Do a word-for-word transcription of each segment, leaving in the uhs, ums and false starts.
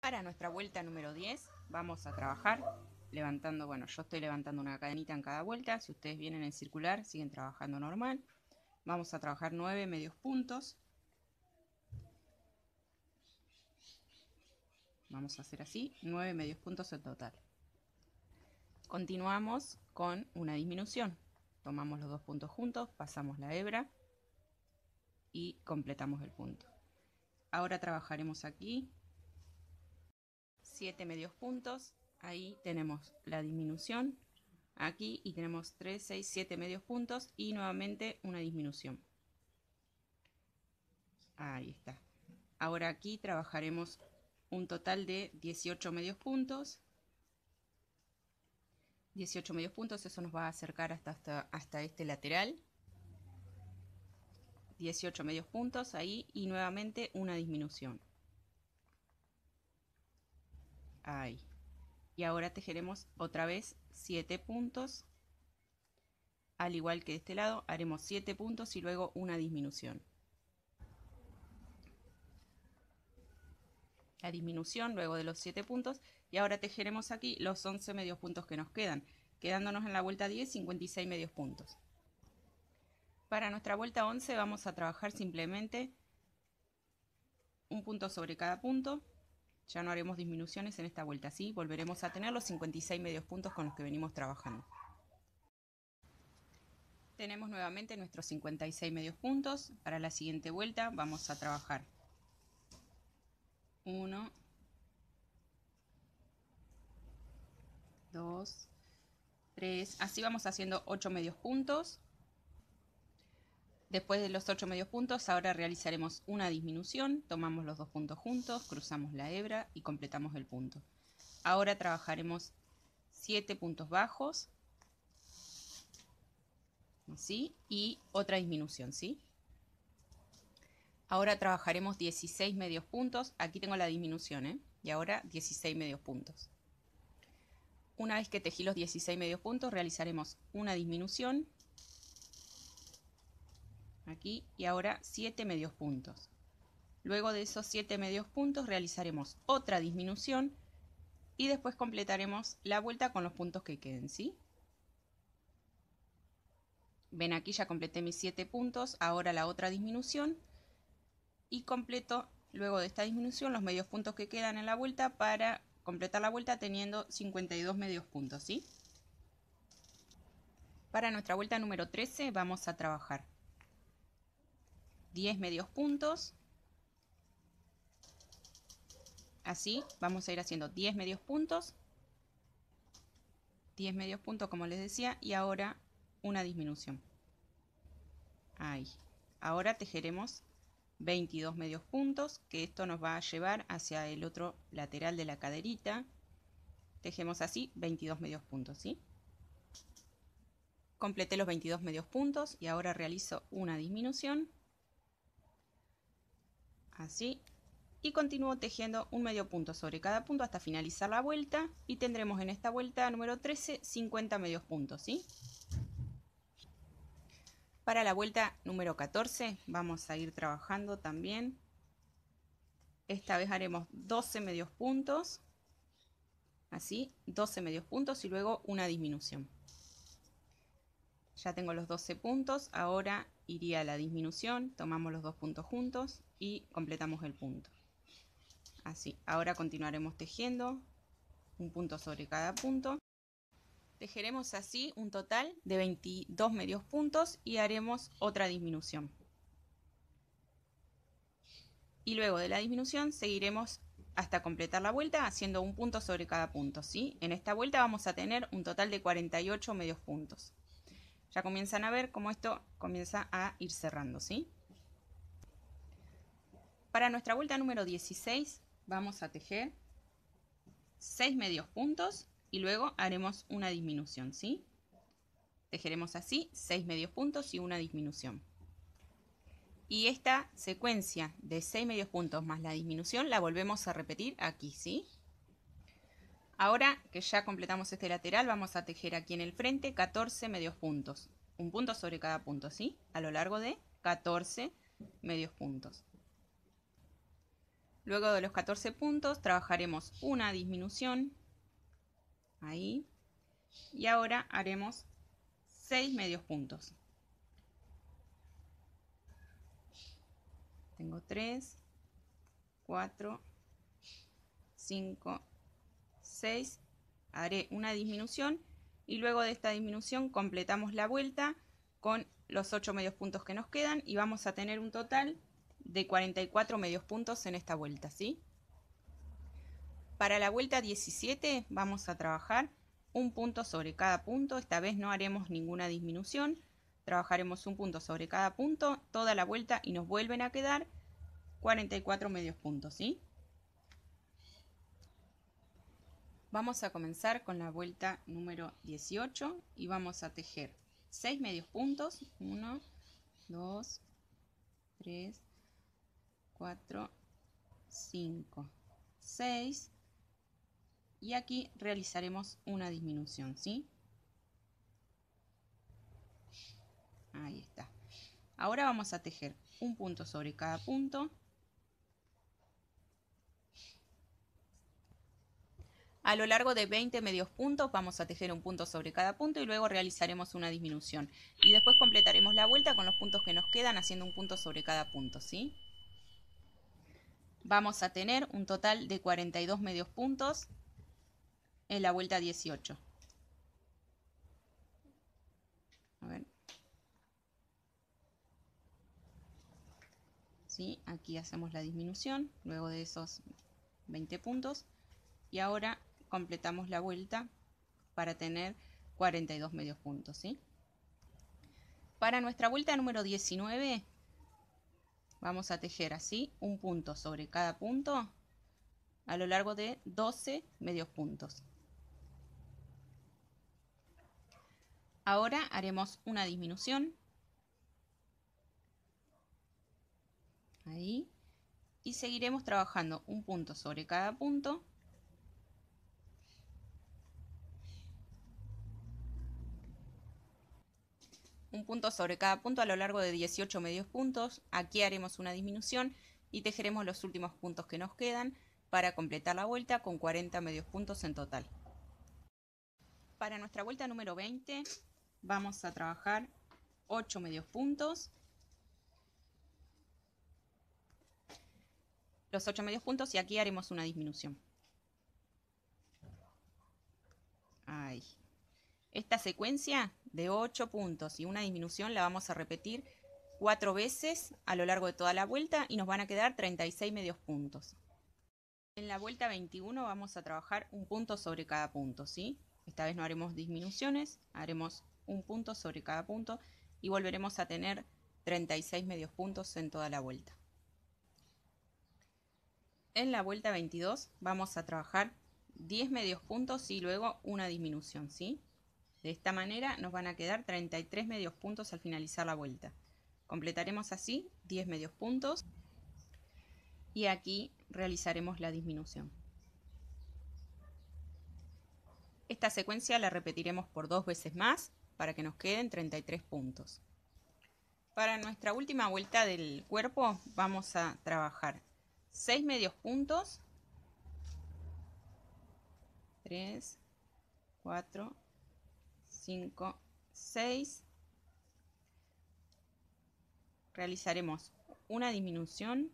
Para nuestra vuelta número diez vamos a trabajar levantando, bueno, yo estoy levantando una cadenita en cada vuelta. Si ustedes vienen en circular, siguen trabajando normal. Vamos a trabajar nueve medios puntos. Vamos a hacer así, nueve medios puntos en total. Continuamos con una disminución. Tomamos los dos puntos juntos, pasamos la hebra y completamos el punto. Ahora trabajaremos aquí siete medios puntos. Ahí tenemos la disminución aquí y tenemos tres, seis, siete medios puntos y nuevamente una disminución. Ahí está. Ahora aquí trabajaremos un total de dieciocho medios puntos. dieciocho medios puntos, eso nos va a acercar hasta, hasta, hasta este lateral. dieciocho medios puntos ahí y nuevamente una disminución. Ahí. Y ahora tejeremos otra vez siete puntos. Al igual que de este lado, haremos siete puntos y luego una disminución. La disminución luego de los siete puntos y ahora tejeremos aquí los once medios puntos que nos quedan, quedándonos en la vuelta diez cincuenta y seis medios puntos. Para nuestra vuelta once vamos a trabajar simplemente un punto sobre cada punto. Ya no haremos disminuciones en esta vuelta, así volveremos a tener los cincuenta y seis medios puntos con los que venimos trabajando. Tenemos nuevamente nuestros cincuenta y seis medios puntos. Para la siguiente vuelta vamos a trabajar uno, dos, tres, así vamos haciendo ocho medios puntos. Después de los ocho medios puntos, ahora realizaremos una disminución, tomamos los dos puntos juntos, cruzamos la hebra y completamos el punto. Ahora trabajaremos siete puntos bajos, ¿sí? Y otra disminución, ¿sí? Ahora trabajaremos dieciséis medios puntos, aquí tengo la disminución, ¿eh? Y ahora dieciséis medios puntos. Una vez que tejí los dieciséis medios puntos, realizaremos una disminución, aquí, y ahora siete medios puntos. Luego de esos siete medios puntos realizaremos otra disminución y después completaremos la vuelta con los puntos que queden, ¿sí? Ven, aquí ya completé mis siete puntos, ahora la otra disminución y completo luego de esta disminución los medios puntos que quedan en la vuelta para completar la vuelta teniendo cincuenta y dos medios puntos, ¿sí? Para nuestra vuelta número trece vamos a trabajar diez medios puntos. Así vamos a ir haciendo diez medios puntos, diez medios puntos como les decía, y ahora una disminución. Ahí. Ahora tejeremos veintidós medios puntos, que esto nos va a llevar hacia el otro lateral de la caderita. Tejemos así veintidós medios puntos, ¿sí? Completé los veintidós medios puntos y ahora realizo una disminución. Así. Y continúo tejiendo un medio punto sobre cada punto hasta finalizar la vuelta y tendremos en esta vuelta número trece cincuenta medios puntos, ¿sí? Para la vuelta número catorce vamos a ir trabajando también. Esta vez haremos doce medios puntos, así, doce medios puntos y luego una disminución. Ya tengo los doce puntos, ahora iría a la disminución, tomamos los dos puntos juntos y completamos el punto. Así, ahora continuaremos tejiendo un punto sobre cada punto. Tejeremos así un total de veintidós medios puntos y haremos otra disminución. Y luego de la disminución seguiremos hasta completar la vuelta haciendo un punto sobre cada punto, ¿sí? En esta vuelta vamos a tener un total de cuarenta y ocho medios puntos. Ya comienzan a ver cómo esto comienza a ir cerrando, ¿sí? Para nuestra vuelta número dieciséis vamos a tejer seis medios puntos y luego haremos una disminución, ¿sí? Tejeremos así seis medios puntos y una disminución. Y esta secuencia de seis medios puntos más la disminución la volvemos a repetir aquí, ¿sí? Ahora que ya completamos este lateral, vamos a tejer aquí en el frente catorce medios puntos. Un punto sobre cada punto, ¿sí? A lo largo de catorce medios puntos. Luego de los catorce puntos trabajaremos una disminución. Ahí. Y ahora haremos seis medios puntos. Tengo tres, cuatro, cinco, seis. Haré una disminución y luego de esta disminución completamos la vuelta con los ocho medios puntos que nos quedan y vamos a tener un total de cuarenta y cuatro medios puntos en esta vuelta, ¿sí? Para la vuelta diecisiete vamos a trabajar un punto sobre cada punto. Esta vez no haremos ninguna disminución. Trabajaremos un punto sobre cada punto toda la vuelta y nos vuelven a quedar cuarenta y cuatro medios puntos, ¿sí? Vamos a comenzar con la vuelta número dieciocho y vamos a tejer seis medios puntos. uno, dos, tres, cuatro, cinco, seis. Y aquí realizaremos una disminución, ¿sí? Ahí está. Ahora vamos a tejer un punto sobre cada punto. A lo largo de veinte medios puntos vamos a tejer un punto sobre cada punto y luego realizaremos una disminución. Y después completaremos la vuelta con los puntos que nos quedan haciendo un punto sobre cada punto, ¿sí? Vamos a tener un total de cuarenta y dos medios puntos en la vuelta dieciocho. A ver. ¿Sí? Aquí hacemos la disminución luego de esos veinte puntos y ahora completamos la vuelta para tener cuarenta y dos medios puntos, ¿sí? Para nuestra vuelta número diecinueve vamos a tejer así un punto sobre cada punto a lo largo de doce medios puntos. Ahora haremos una disminución. Ahí. Y seguiremos trabajando un punto sobre cada punto. Un punto sobre cada punto a lo largo de dieciocho medios puntos. Aquí haremos una disminución y tejeremos los últimos puntos que nos quedan para completar la vuelta con cuarenta medios puntos en total. Para nuestra vuelta número veinte vamos a trabajar ocho medios puntos. Los ocho medios puntos y aquí haremos una disminución. Ahí. Esta secuencia de ocho puntos y una disminución la vamos a repetir cuatro veces a lo largo de toda la vuelta y nos van a quedar treinta y seis medios puntos. En la vuelta veintiuno vamos a trabajar un punto sobre cada punto, ¿sí? Esta vez no haremos disminuciones, haremos un punto sobre cada punto y volveremos a tener treinta y seis medios puntos en toda la vuelta. En la vuelta veintidós vamos a trabajar diez medios puntos y luego una disminución, ¿sí? De esta manera nos van a quedar treinta y tres medios puntos al finalizar la vuelta. Completaremos así diez medios puntos y aquí realizaremos la disminución. Esta secuencia la repetiremos por dos veces más para que nos queden treinta y tres puntos. Para nuestra última vuelta del cuerpo vamos a trabajar seis medios puntos, tres, cuatro, cinco, seis. Realizaremos una disminución.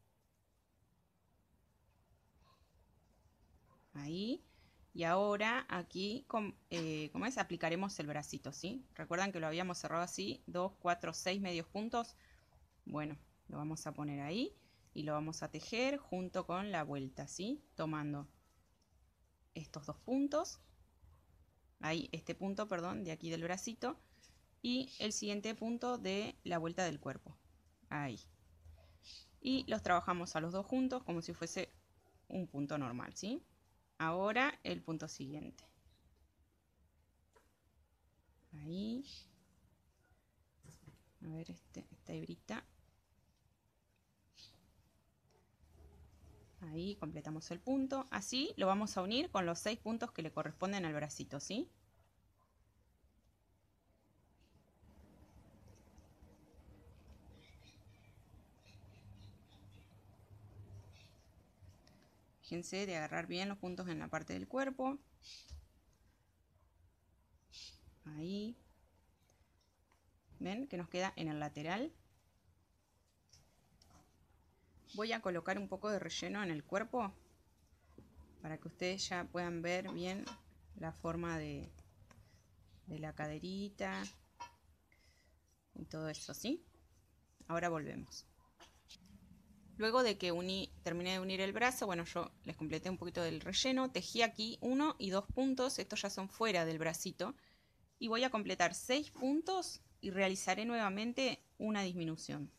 Ahí. Y ahora aquí, eh, ¿cómo es? Aplicaremos el bracito, ¿sí? Recuerdan que lo habíamos cerrado así, dos, cuatro, seis medios puntos. Bueno, lo vamos a poner ahí y lo vamos a tejer junto con la vuelta, ¿sí? Tomando estos dos puntos. Ahí, este punto, perdón, de aquí del bracito. Y el siguiente punto de la vuelta del cuerpo. Ahí. Y los trabajamos a los dos juntos como si fuese un punto normal, ¿sí? Ahora el punto siguiente. Ahí. A ver este, esta hebrita. Ahí completamos el punto. Así lo vamos a unir con los seis puntos que le corresponden al bracito, ¿sí? Fíjense de agarrar bien los puntos en la parte del cuerpo. Ahí. ¿Ven? Que nos queda en el lateral. Voy a colocar un poco de relleno en el cuerpo para que ustedes ya puedan ver bien la forma de, de la caderita y todo eso, ¿sí? Ahora volvemos. Luego de que uní, terminé de unir el brazo, bueno, yo les completé un poquito del relleno, tejí aquí uno y dos puntos, estos ya son fuera del bracito, y voy a completar seis puntos y realizaré nuevamente una disminución.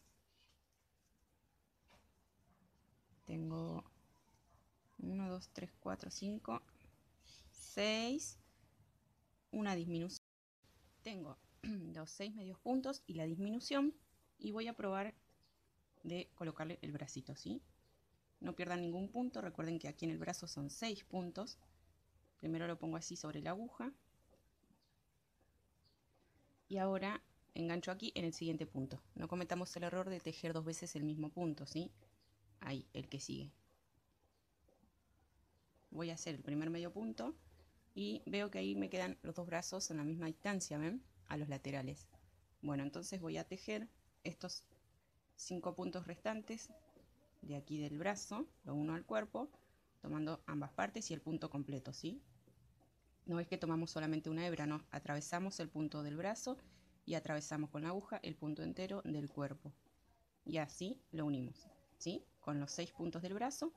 Tengo uno, dos, tres, cuatro, cinco, seis, una disminución. Tengo los seis medios puntos y la disminución, y voy a probar de colocarle el bracito, ¿sí? No pierdan ningún punto, recuerden que aquí en el brazo son seis puntos. Primero lo pongo así sobre la aguja. Y ahora engancho aquí en el siguiente punto. No cometamos el error de tejer dos veces el mismo punto, ¿sí? Ahí, el que sigue. Voy a hacer el primer medio punto y veo que ahí me quedan los dos brazos en la misma distancia, ¿ven? A los laterales. Bueno, entonces voy a tejer estos cinco puntos restantes de aquí del brazo, lo uno al cuerpo, tomando ambas partes y el punto completo, ¿sí? No es que tomamos solamente una hebra, no, atravesamos el punto del brazo y atravesamos con la aguja el punto entero del cuerpo. Y así lo unimos, ¿sí? Con los seis puntos del brazo.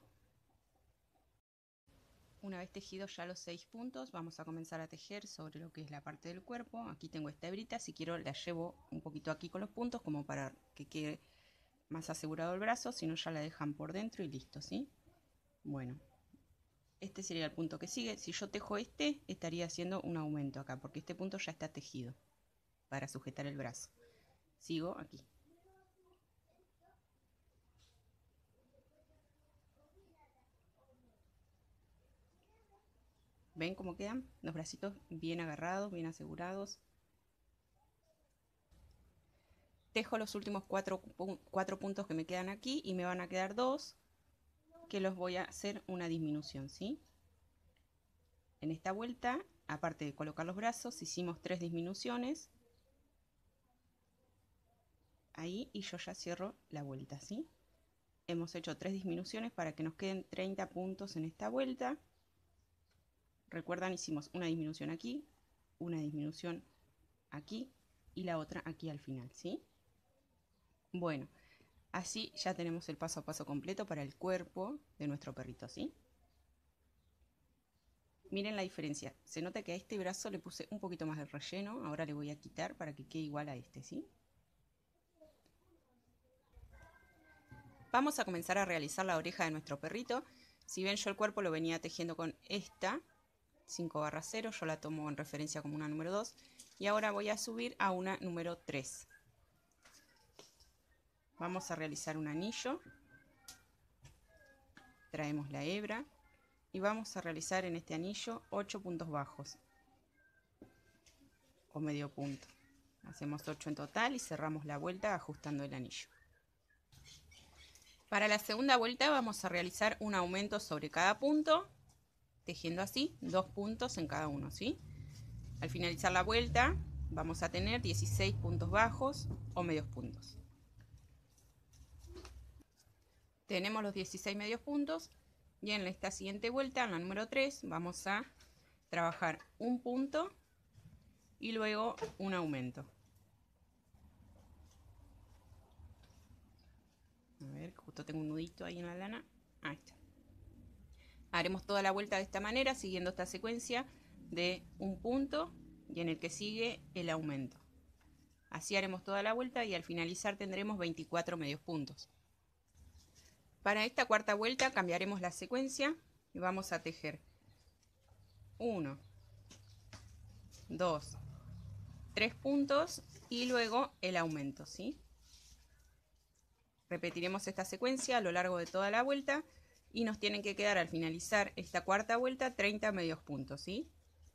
Una vez tejidos ya los seis puntos, vamos a comenzar a tejer sobre lo que es la parte del cuerpo. Aquí tengo esta hebrita, si quiero la llevo un poquito aquí con los puntos como para que quede más asegurado el brazo, si no ya la dejan por dentro y listo, ¿sí? Bueno, este sería el punto que sigue. Si yo tejo este, estaría haciendo un aumento acá, porque este punto ya está tejido para sujetar el brazo. Sigo aquí. ¿Ven cómo quedan? Los bracitos bien agarrados, bien asegurados. Tejo los últimos cuatro, cuatro puntos que me quedan aquí y me van a quedar dos que los voy a hacer una disminución, ¿sí? En esta vuelta, aparte de colocar los brazos, hicimos tres disminuciones. Ahí, y yo ya cierro la vuelta, ¿sí? Hemos hecho tres disminuciones para que nos queden treinta puntos en esta vuelta. Recuerdan, hicimos una disminución aquí, una disminución aquí y la otra aquí al final, ¿sí? Bueno, así ya tenemos el paso a paso completo para el cuerpo de nuestro perrito, ¿sí? Miren la diferencia. Se nota que a este brazo le puse un poquito más de relleno. Ahora le voy a quitar para que quede igual a este, ¿sí? Vamos a comenzar a realizar la oreja de nuestro perrito. Si ven, yo el cuerpo lo venía tejiendo con esta cinco barra cero. Yo la tomo en referencia como una número dos. Y ahora voy a subir a una número tres. Vamos a realizar un anillo. Traemos la hebra. Y vamos a realizar en este anillo ocho puntos bajos. O medio punto. Hacemos ocho en total y cerramos la vuelta ajustando el anillo. Para la segunda vuelta vamos a realizar un aumento sobre cada punto, tejiendo así dos puntos en cada uno, ¿sí? Al finalizar la vuelta vamos a tener dieciséis puntos bajos o medios puntos. Tenemos los dieciséis medios puntos y en esta siguiente vuelta, en la número tres, vamos a trabajar un punto y luego un aumento. A ver, justo tengo un nudito ahí en la lana. Ahí está. Haremos toda la vuelta de esta manera, siguiendo esta secuencia de un punto y en el que sigue el aumento. Así haremos toda la vuelta y al finalizar tendremos veinticuatro medios puntos. Para esta cuarta vuelta cambiaremos la secuencia y vamos a tejer uno, dos, tres puntos y luego el aumento, ¿sí? Repetiremos esta secuencia a lo largo de toda la vuelta y nos tienen que quedar al finalizar esta cuarta vuelta treinta medios puntos, ¿sí?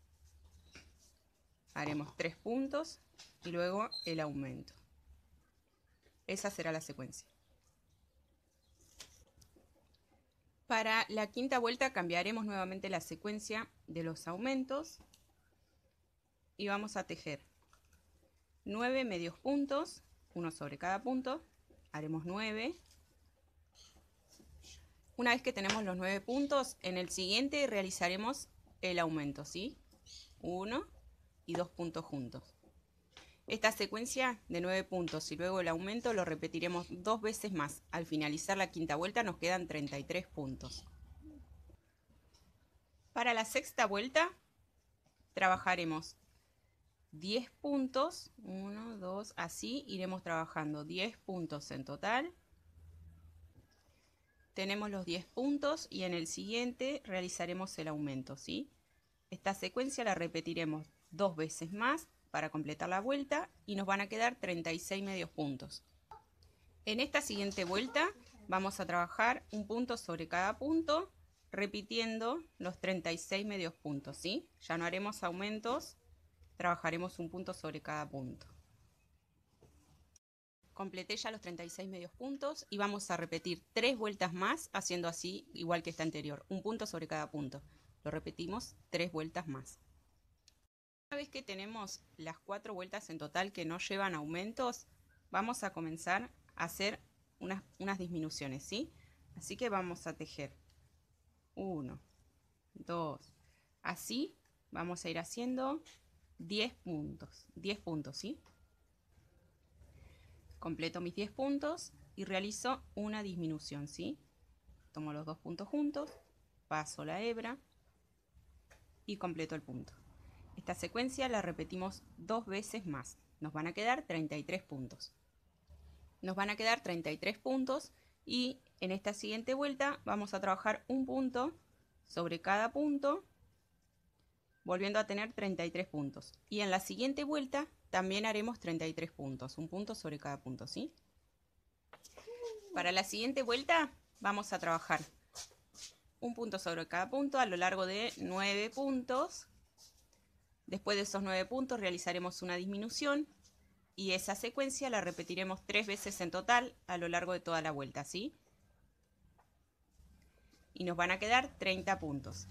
Haremos tres puntos y luego el aumento. Esa será la secuencia. Para la quinta vuelta cambiaremos nuevamente la secuencia de los aumentos y vamos a tejer nueve medios puntos, uno sobre cada punto, haremos nueve. Una vez que tenemos los nueve puntos, en el siguiente realizaremos el aumento, ¿sí? uno y dos puntos juntos. Esta secuencia de nueve puntos y luego el aumento lo repetiremos dos veces más. Al finalizar la quinta vuelta nos quedan treinta y tres puntos. Para la sexta vuelta trabajaremos diez puntos, uno, dos, así iremos trabajando diez puntos en total. Tenemos los diez puntos y en el siguiente realizaremos el aumento, ¿sí? Esta secuencia la repetiremos dos veces más para completar la vuelta y nos van a quedar treinta y seis medios puntos. En esta siguiente vuelta vamos a trabajar un punto sobre cada punto, repitiendo los treinta y seis medios puntos, ¿sí? Ya no haremos aumentos, trabajaremos un punto sobre cada punto. Completé ya los treinta y seis medios puntos y vamos a repetir tres vueltas más haciendo así igual que esta anterior, un punto sobre cada punto. Lo repetimos tres vueltas más. Una vez que tenemos las cuatro vueltas en total que no llevan aumentos, vamos a comenzar a hacer unas, unas disminuciones, ¿sí? Así que vamos a tejer uno, dos, así vamos a ir haciendo diez puntos, diez puntos, ¿sí? Completo mis diez puntos y realizo una disminución, ¿sí? Tomo los dos puntos juntos, paso la hebra y completo el punto. Esta secuencia la repetimos dos veces más. Nos van a quedar treinta y tres puntos. Nos van a quedar treinta y tres puntos y en esta siguiente vuelta vamos a trabajar un punto sobre cada punto, volviendo a tener treinta y tres puntos. Y en la siguiente vuelta también haremos treinta y tres puntos, un punto sobre cada punto, ¿sí? Para la siguiente vuelta vamos a trabajar un punto sobre cada punto a lo largo de nueve puntos. Después de esos nueve puntos realizaremos una disminución y esa secuencia la repetiremos tres veces en total a lo largo de toda la vuelta, ¿sí? Y nos van a quedar treinta puntos.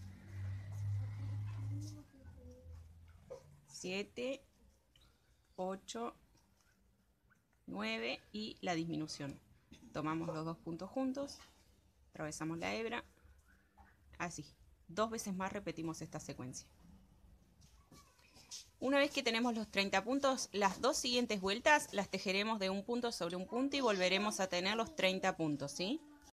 siete, ocho, nueve y la disminución. Tomamos los dos puntos juntos, atravesamos la hebra, así. Dos veces más repetimos esta secuencia. Una vez que tenemos los treinta puntos, las dos siguientes vueltas las tejeremos de un punto sobre un punto y volveremos a tener los treinta puntos, ¿sí?